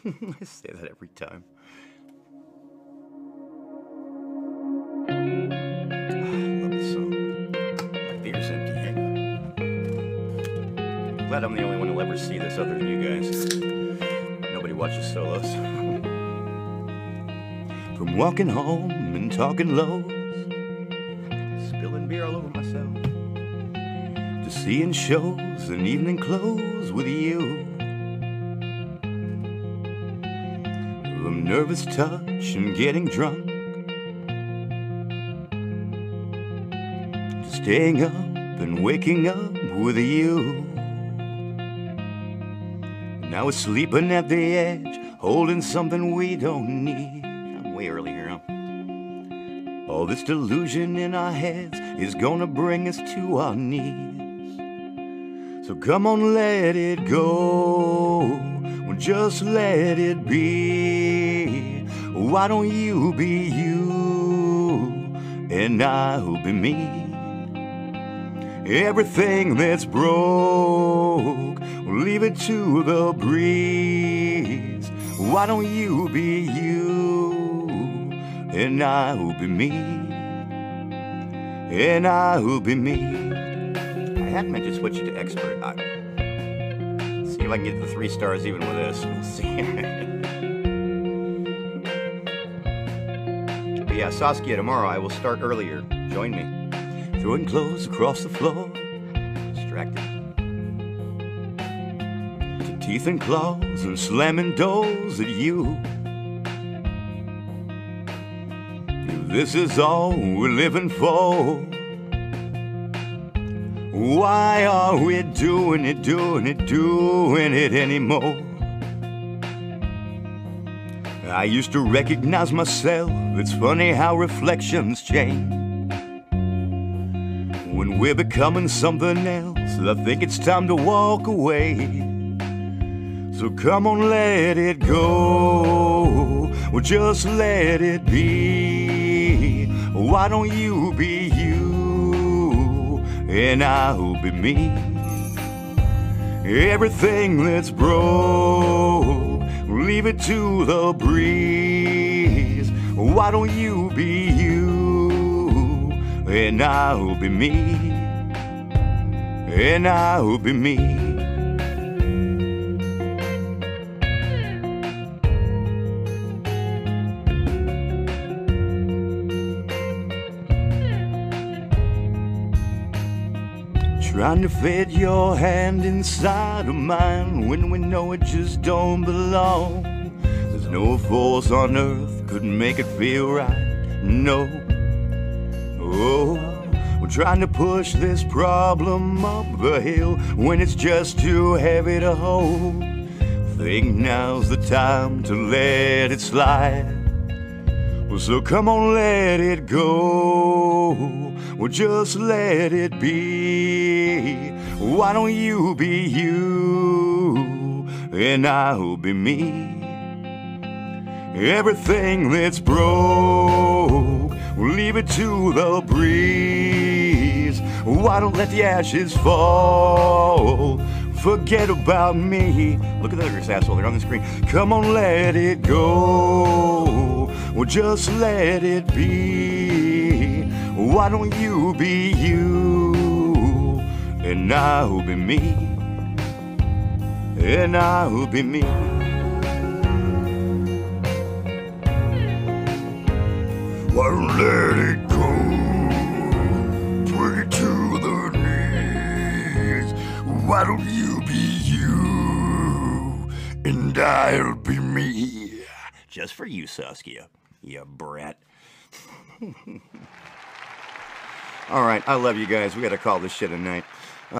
I say that every time. I love this song. My beer's empty. Hang on. Glad I'm the only one who'll ever see this other than you guys. Nobody watches solos. From walking home and talking lows, spilling beer all over myself, to seeing shows and evening clothes with you, from nervous touch and getting drunk, to staying up and waking up with you. Now we're sleeping at the edge, holding something we don't need. I'm way early here, huh? All this delusion in our heads is gonna bring us to our knees. So come on, let it go, well, just let it be. Why don't you be you, and I'll be me? Everything that's broke, leave it to the breeze. Why don't you be you, and I'll be me, and I'll be me. I had meant to switch it to expert. See if I can get the 3 stars even with this. We'll see. But yeah, Saskia, tomorrow I will start earlier. Join me. Throwing clothes across the floor, distracted. To teeth and claws and slamming doors at you. If this is all we're living for, why are we doing it anymore? I used to recognize myself. It's funny how reflections change. When we're becoming something else, I think it's time to walk away. So come on, let it go, well, just let it be. Why don't you be you, and I'll be me? Everything that's broke, leave it to the breeze. Why don't you be you, and I'll be me, and I'll be me. Trying to fit your hand inside of mine when we know it just don't belong. There's no force on earth could make it feel right, no. Oh, we're trying to push this problem up the hill when it's just too heavy to hold. Think now's the time to let it slide. Well, so come on, let it go, well, just let it be. Why don't you be you, and I'll be me? Everything that's broke, leave it to the breeze. Why don't let the ashes fall? Forget about me. Look at the other asshole, they're on the screen. Come on, let it go, well, just let it be. Why don't you be you, and I'll be me, and I'll be me. Why don't let it go, put it to the knees. Why don't you be you, and I'll be me? Just for you, Saskia, you brat. All right, I love you guys. We got to call this shit a night.